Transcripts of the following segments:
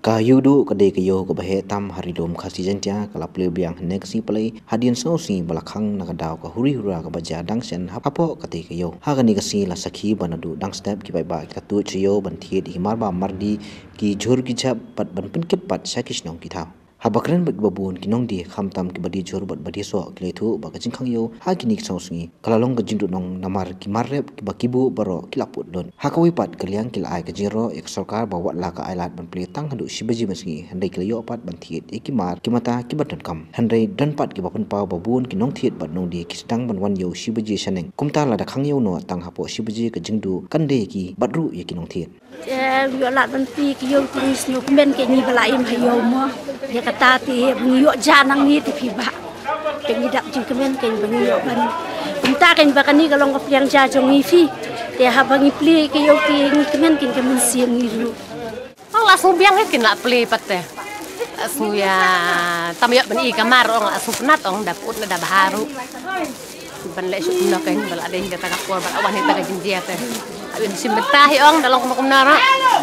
ka yudu ka de kayo ka bahe tam haridom khasi jantia kala ple biang nek si play hadin so si balakhang na daw ka huri hura ka baja dang sen hapo ka de kayo ha gani ka si la sakhi banadu dang step ki bai ba ka tu chiyo ban thi di mar ba mardi ki jhur ki chap pat ban pin ke pat sakish nong ki tha habakren bak babun kinong di khamtam ki badi jhur bat badi so kle thu ba ka jing khang yo ha ki nik so singi kalalong ka jing du nong namar ki marrep ki bakibu baro ki laput don ha ka wi pat kalyang ki ai ka jiro ek sarkar ba wat la ka ailat ban ple tang hadu shibaji masngi handai kle yo pat ban thiet ekimar ki mata ki baton kam handai don pat ki bapan pa babun ki nong thiet bat nong di ki stang ban wan yo shibaji saneng kumta la da khang yo no tang hapo shibaji ka jing du kan de ki badru ye ki nong thiet yo lat ban pi ki yo ki snu men ke ni bala im hayo mo ya kata ti yo janang ni ti pi ba ke ni dak jing kemen ke ni yo ban kumta ke ba kan ni kalong ka piang ja jong ni fi te ha bangi pli ke yo ki ni kemen siang ni lu langsung biang ke nak pli pate asu ya tam yo ban I kamar ong asu penat ong daput na baharu ban le suk na kan bala de ka ta ko bala wan ta ka jinjia te abin simbetah ong dalam kumna ra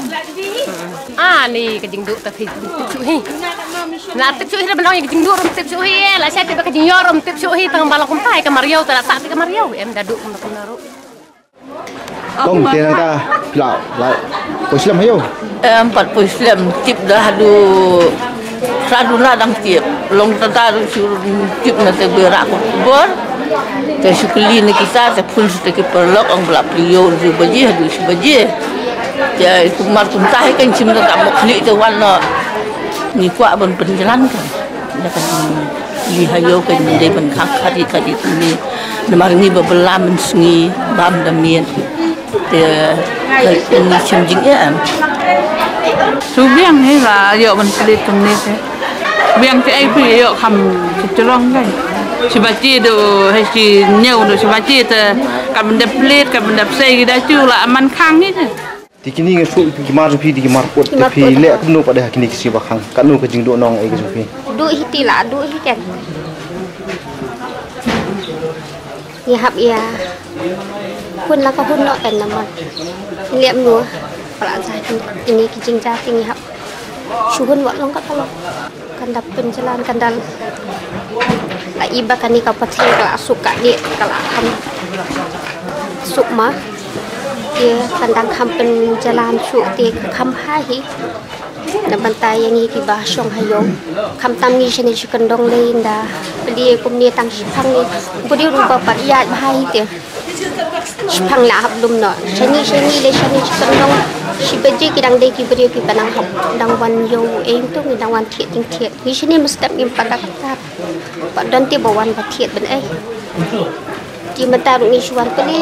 ni ka jing du ta phi chu hi na tip chu hi ban ong jing du rom tip chu hi la sa te ka jing yo rom tip chu hi tang bala kum tai ka mario ta sa ka mario em da du kumna ro Tong tiền ta lão lại Muslim hay không? Em Pat Muslim tip dah adu saduna dang tip long tata suruh tip na te berak bor te sukli ni kita te pun te ke perlok ang belak beliau di baji adu sebaji ya kumar kuntah kan cimna tak mukli te warna ni kuat ban penjalan kan ya kan li hayo kan dei ban khak khadi khadi ni namar ni bebelam sengi bam damian te ni chimjing em Su biang hay là yo ban pelit tum ni te biang te ai pi yo kham chulong kai si baci do hay si nyau do si baci te ka benda pelit ka benda sei da chu la aman khang ni te Thì cái này số cái mar phi thì cái mar quật thì lệ cũng nộp vào đây cái này cái bạc khang cái nộp cái trình độ nong ấy cái phi du hi ti la du hi ken ya hab ya hun la ka hun no kan naman liam nu pala sa ini ki jing ja ting hab shuhun wa long ka talo kan dap penjalan kan dal la iba kan ni ka pathe ka suka ni kala ham sukma dia kandang kampen jalan su ti kam hai na bantai yang ni ki ba shong hayo kam tam ni shene shikandong leinda beli kum ni tang shipang ni budi ru ba pat ya hai ti shipang la hab dum no shani le shani shikandong shibaji ki dang de ki budi ki panang hab dang wan yo em tu ni dang wan thiet ting thiet ni shani mustap ni padak tat pa don ti bawan ba thiet ben ai ki mata ru ni shwan peli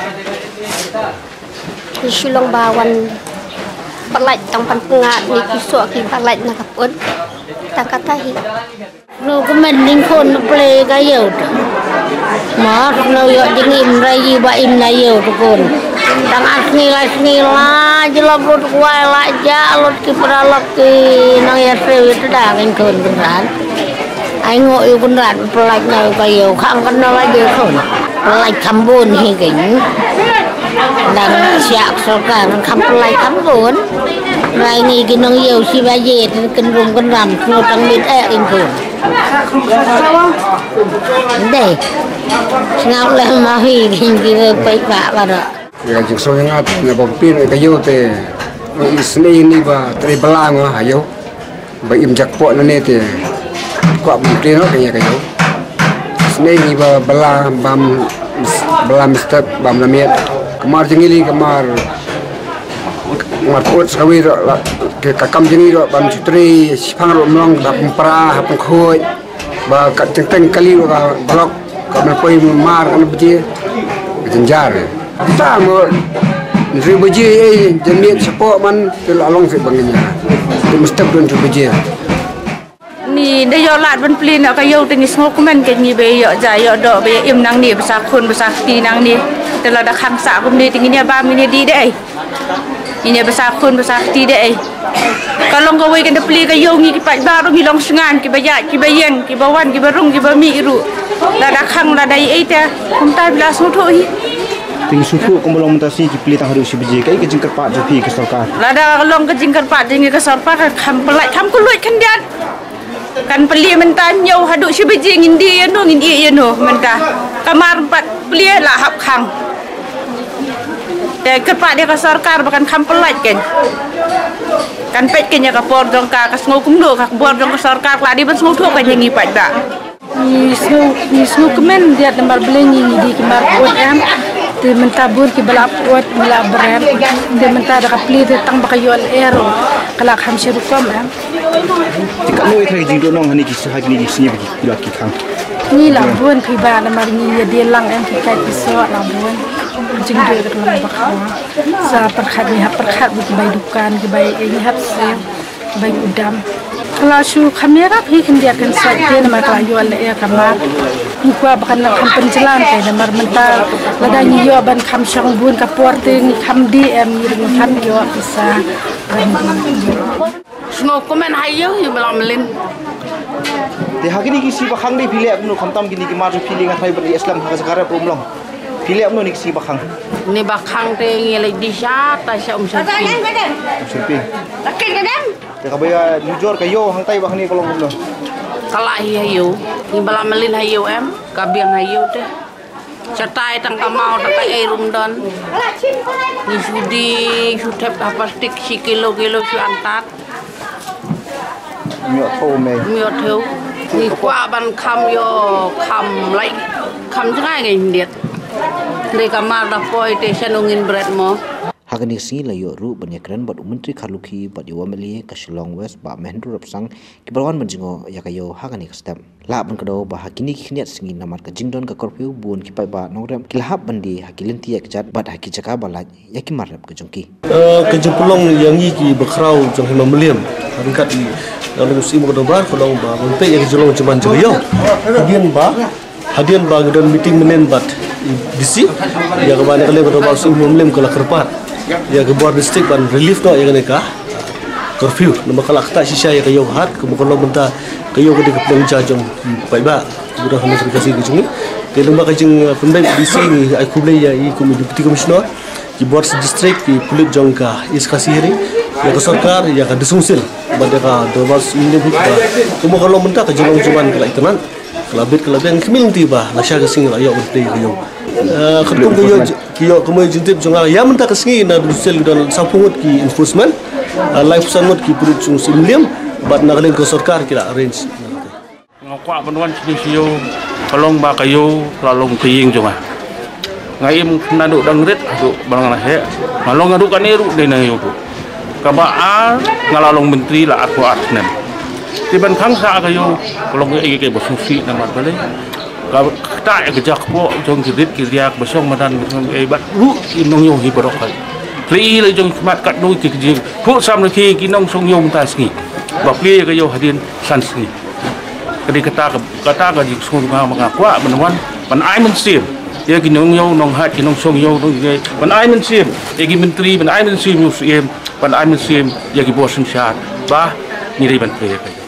ki shulong bawan palaj tang pan pengat ni ki so ki palaj na kapun ta kata hi no kemen ning kon ple ga yo ma no yo dingim rai ba im na yo kon tang asni la jelop lut kwa la ja lut ki pralok ki nang ya sewe tu da ngen kon kan ai ngo yo kon ran palaj na ga yo khang kan la je kon palaj kambun hi king dan siap sokan kampulai kampun rai ni kinong yo si baje ken rum ken ram no tang mit in pun deh ngau le ma hi kin ki pai ba ba da ya jing so yang at na bom pin ka yo te isne ni ba tre balang ha yo ba im jak po na ne te kwa bom pin no ka ya ka yo isne ni ba balang bam balam step bam na miet kamar jengili kamar pot sawi ro ke kakam jengi ro ban chutri sipang ro mlong da pra hapung khoi ba ka teng kali ro balok ka me poi mar an bji jenjar ta mo ri bji e jemiet sepo man tel along se bangnya tu mustap don tu bji ni de yo lat ban plin ka yo ting smok men ke ni be yo ja yo do be im nang ni basa khun basa ti nang ni te la da khang sa kum ni ting ni ba mi ni di de ini basa khun basa ti de kalau kau weekend de pli ka yo ni ki pa ba ro mi long sngan ki ba ya ki ba yen ki ba wan ki ba rung ki ba mi ru la da khang la dai e te kum ta bla so tho hi Tinggi suku kembali mentasi ki pilih tahun usia berjaya kai kejengker pak jopi ke sarkar. Lada long kejengker pak jengi ke sarkar kam pelai kam kulut kan dia. Kan peli mentanya haduk si beji ngindi ya no ngindi ya no mentah. Kamar 4 peli lah hap khang. Dia kerpak dia ke sarkar bahkan kam pelai kan. Kan pet kenya ke por dong ka ngau kumdo ka bor dong ke sarkar lah di ban semua tu kan jengi pak dak. Ni semua kemen dia tembar belengi di kembar kuat am. Dia mentabur ki balap kuat bela beran dia mentar ka pli dia tang bakayol ero kalak ham syirukam am. Jika noi thai jing do nong hani ki sa ni ki sini bagi pilak ki khang. Ni labun pi ba na mar ni dia lang am ki kai piso labun jing do ka lang bakawa sa perkhat ni ha perkhat bu bai dukan ki bai ni hap se bai udam. Kalau su kamera pi kendia kan sa dia na mar ka yo le ya kamar ni kwa bakan na kam penjelan kai na mar mentar lada ni yo ban kam syang bun ka porte ni kam di am ni kam yo bisa. Semua komen hayo yang malam melin. Te hagini ki si bakhang ni pilih apno khamtam gini ki mar pilih ngatai beri Islam ha sakara problem. Pilih apno ni si bakhang. Ni bakang te ngilai di syata sya umsapi. Surpi. Takin kadam. Te kabaya jujur kayo hang tai bakhang ni kolong belum. Kalak hayo, ni malam melin hayo em, kabiang hayo teh. Cetai tang kamau tang kai rum don. Ni sudi sutep plastik si kilo su antat. Miot thô mê. Miot thô. Ni qua ban kham yo kham lai kham jangai ngai ndiet. Ni kamar da poi te sanungin bread mo. Hagani si layo ru banyakran bad menteri khaluki bad yawamali ka Shillong West ba Mahendra Rapsang ki barwan manjingo yakayo hagani step la ban kado ba hakini khniat singi namar ka jingdon ka curfew bun ki pai ba nogrem kilhab bandi hakilinti yak jat bad haki jaka bala yaki marap ka jongki ka jempulong yang ki bakrau jong hima meliam hangkat di dalam musim kedobar kalau ba monte yang jolong cuman joyo hadian ba gedon meeting menen bat disi ya kemana kali kedobar musim meliam kala kerpat ya ke buat distrik ban relief no yang neka curfew nama kalak tak sisa ya kayo hat kemudian benta kayo ke dikepung jajong baik ba sudah kami terkasih ke sini ke lembaga jeng pendai di sini aku boleh ya iku deputy commissioner di buat distrik di pulit jongka is kasihri ya ke sarkar ya ke desungsil pada ka dobas ini buka kemudian benta ke jolong cuman kelak tenan kelabit kemil tiba lasya ke sini ayo berdei kayo ketum kiyo kemudian jintip jonga ya menta kesengi na dusel dan sapungut ki enforcement life sangut ki pulit chung simliam bat nagalin ko sarkar kira arrange ngakwa banwan siyo kalong ba kayo lalong kiying jonga ngaim nadu dangret adu barang he malong adu kaniru dena yo kabaa ngalalong menteri la aku atnem tiban khangsa kayo kalong ke bosusi nama bale tak kejak po jong kredit kiriak besong madan bat ru inong yo hi barokal pri le jong mat kat nu ki ji pu sam le ki kinong song yo ta ski ba pri ka yo hadin san ski kadi kata ka ji sung ma ma kwa menwan pan ai men sim ya kinong yo nong hat kinong song yo pan ai men sim ya ki menteri pan ai men sim pan ai men sim ya ki bosun shat ba ni ri ban pri ka